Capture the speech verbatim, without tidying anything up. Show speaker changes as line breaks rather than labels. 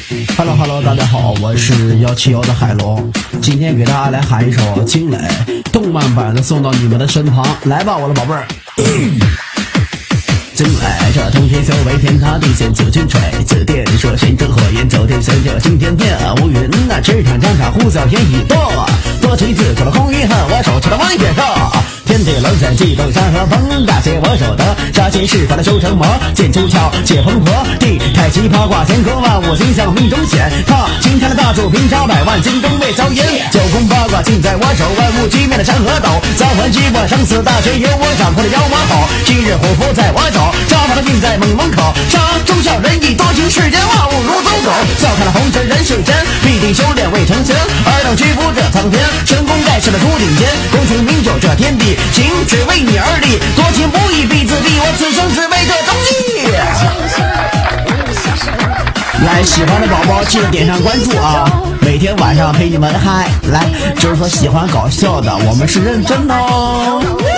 Hello Hello， 大家好，我是幺七幺的海龙，今天给大家来喊一首《惊雷》动漫版的，送到你们的身旁，来吧，我的宝贝儿。惊雷，这通天修为，天塌地陷，紫金锤，紫电射神正火焰，走天神者惊天变，无云那赤场战场呼啸天已动，多情自古的空余恨，我手持的万血兽。天地冷闪，激动山河崩，大写我手得杀气释放的修成魔，剑出鞘，解蓬勃地开奇葩挂乾坤，万物星象命中显。他青天的大树平沙百万，京东未遭烟，九宫八卦尽在我手，万物局面的山河斗，造化击破生死大权由我掌控的妖魔吼，今日虎符在我手，招牌的定在猛龙口，杀忠孝仁义，多情世间万物如走狗，笑看了红尘人世间，必定修炼未成仙，尔等屈服这苍天，神功盖世的出顶尖，功成名就这天地，行只为你而立，多情不义必自毙，我此生只为这东西。来，喜欢的宝宝记得点上关注啊！每天晚上陪你们嗨，来，就是说喜欢搞笑的，我们是认真的哦。